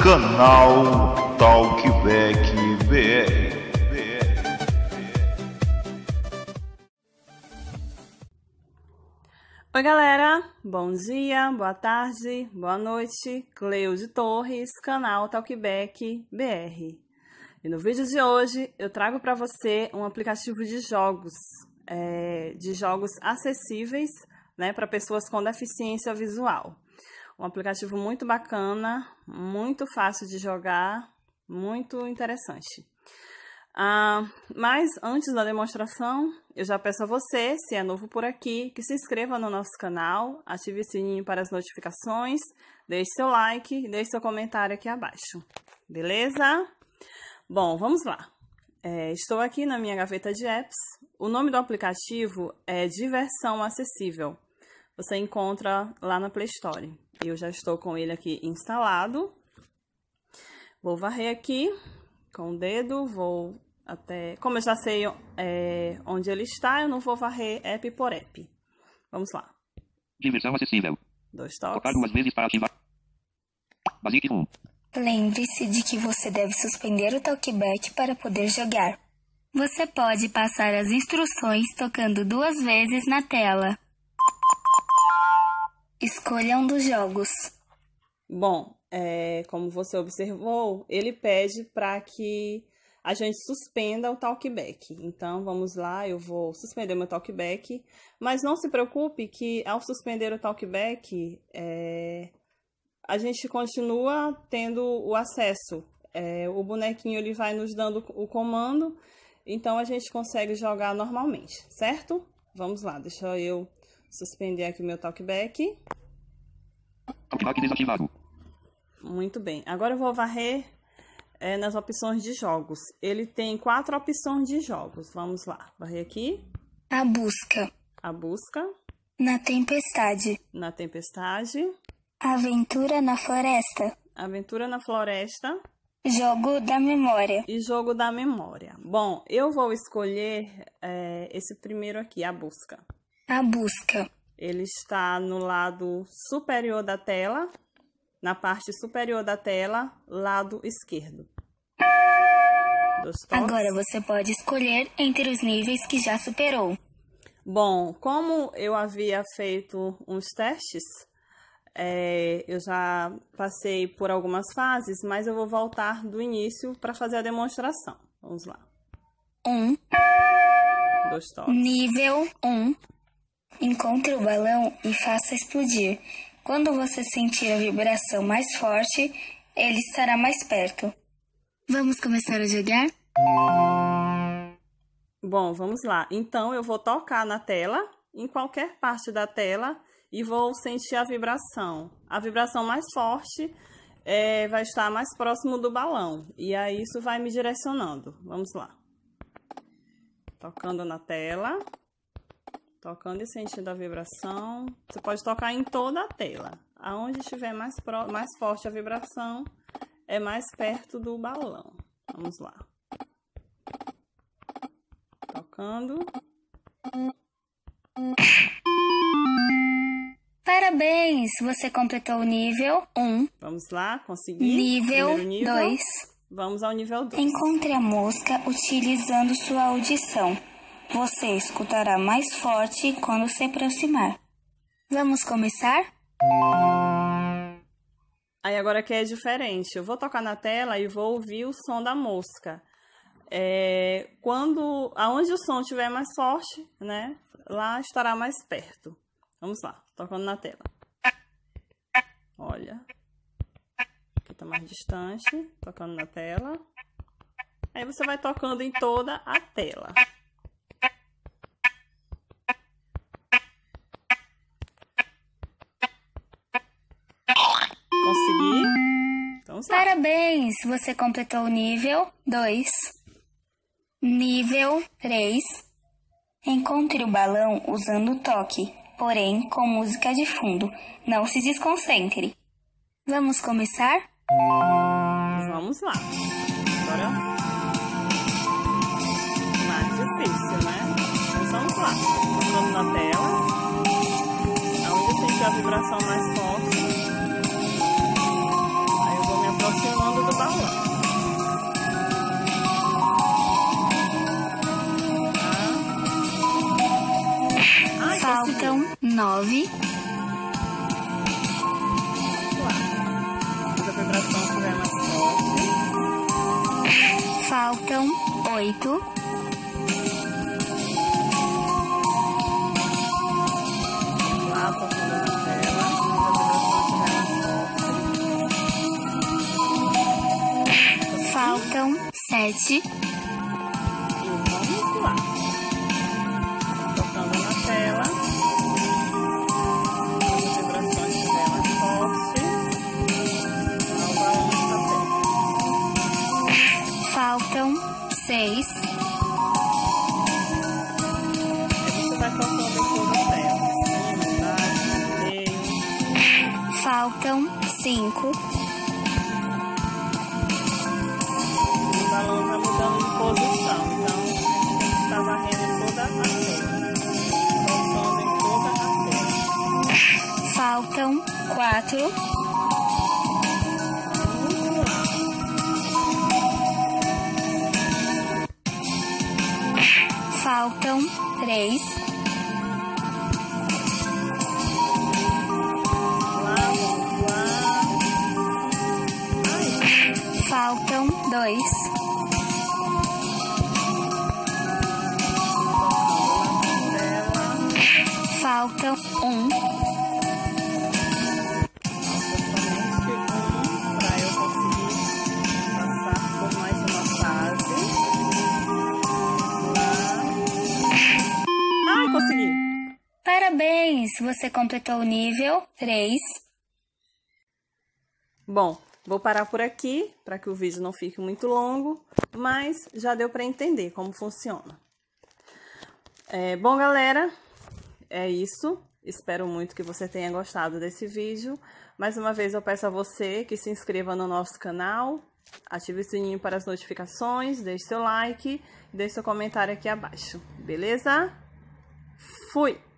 Canal Talkback BR. Oi galera, bom dia, boa tarde, boa noite, Cleude Torres, canal Talkback BR. E no vídeo de hoje eu trago para você um aplicativo de jogos acessíveis, né, para pessoas com deficiência visual. Um aplicativo muito bacana, muito fácil de jogar, muito interessante. Mas antes da demonstração, eu já peço a você, se é novo por aqui, que se inscreva no nosso canal, ative o sininho para as notificações, deixe seu like e deixe seu comentário aqui abaixo, beleza? Bom, vamos lá. Estou aqui na minha gaveta de apps. O nome do aplicativo é Diversão Acessível. Você encontra lá na Play Store. Eu já estou com ele aqui instalado. Vou varrer aqui com o dedo, vou até... Como eu já sei onde ele está, eu não vou varrer app por app. Vamos lá. Diversão acessível. 2 toques. Tocar 2 vezes para ativar. Basic 1. Lembre-se de que você deve suspender o talkback para poder jogar. Você pode passar as instruções tocando 2 vezes na tela. Escolha um dos jogos. Bom, como você observou, ele pede para que a gente suspenda o talkback. Então, vamos lá, eu vou suspender meu talkback. Mas não se preocupe que ao suspender o talkback, a gente continua tendo o acesso. O bonequinho ele vai nos dando o comando, então a gente consegue jogar normalmente, certo? Vamos lá, deixa eu suspender aqui o meu talkback. Talkback desativado. Muito bem. Agora eu vou varrer nas opções de jogos. Ele tem 4 opções de jogos. Vamos lá. Varrer aqui. A busca. A busca. Na tempestade. Na tempestade. Aventura na floresta. Aventura na floresta. Jogo da memória. E jogo da memória. Bom, eu vou escolher esse primeiro aqui, a busca. A busca. Ele está no lado superior da tela, na parte superior da tela, lado esquerdo. 2 toques. Agora você pode escolher entre os níveis que já superou. Bom, como eu havia feito uns testes, eu já passei por algumas fases, mas eu vou voltar do início para fazer a demonstração. Vamos lá. 1. 2 toques. Nível 1. Encontre o balão e faça explodir. Quando você sentir a vibração mais forte, ele estará mais perto. Vamos começar a jogar? Bom, vamos lá. Então, eu vou tocar na tela, em qualquer parte da tela, e vou sentir a vibração. A vibração mais forte vai estar mais próximo do balão. E aí, isso vai me direcionando. Vamos lá. Tocando na tela. Tocando e sentindo a vibração. Você pode tocar em toda a tela. Aonde estiver mais forte a vibração, é mais perto do balão. Vamos lá. Tocando. Parabéns! Você completou o nível 1. Vamos lá, consegui. Nível 2. Vamos ao nível 2. Encontre a mosca utilizando sua audição. Você escutará mais forte quando se aproximar. Vamos começar? Aí agora aqui é diferente. Eu vou tocar na tela e vou ouvir o som da mosca. Aonde o som estiver mais forte, né? Lá estará mais perto. Vamos lá, tocando na tela. Olha. Aqui tá mais distante, tocando na tela. Aí você vai tocando em toda a tela. Consegui? Então, parabéns! Você completou o nível 2. Nível 3. Encontre o balão usando o toque, porém com música de fundo. Não se desconcentre. Vamos começar? Vamos lá. Agora, mais difícil, né? Mas vamos lá. Tocando na tela. Aonde eu senti a vibração mais forte. Aí eu vou me aproximando fundo do balão. Faltam 9. Se a vibração estiver mais forte. Faltam 8. Lá, tocando na tela. Se a vibração estiver mais forte. Faltam 7. E vamos lá. Tocando na tela. Quando a vibração estiver mais forte. O balão está perto. Faltam 6. Você vai tocando em toda a tela. Cima, embaixo, meio. Faltam 5. O balão está mudando de posição. Então, a gente tem que estar varrendo em toda a tela. Tocando em toda a tela. Faltam 4. Vamos lá. Faltam 3. Lá, vamos lá. Ai, Faltam 2. Faltam 1. para eu conseguir passar por mais uma fase. Lá. Ai, consegui! Parabéns! Você completou o nível 3. Bom, vou parar por aqui para que o vídeo não fique muito longo, mas já deu para entender como funciona. Bom, galera, é isso. Espero muito que você tenha gostado desse vídeo. Mais uma vez eu peço a você que se inscreva no nosso canal, ative o sininho para as notificações, deixe seu like e deixe seu comentário aqui abaixo, beleza? Fui!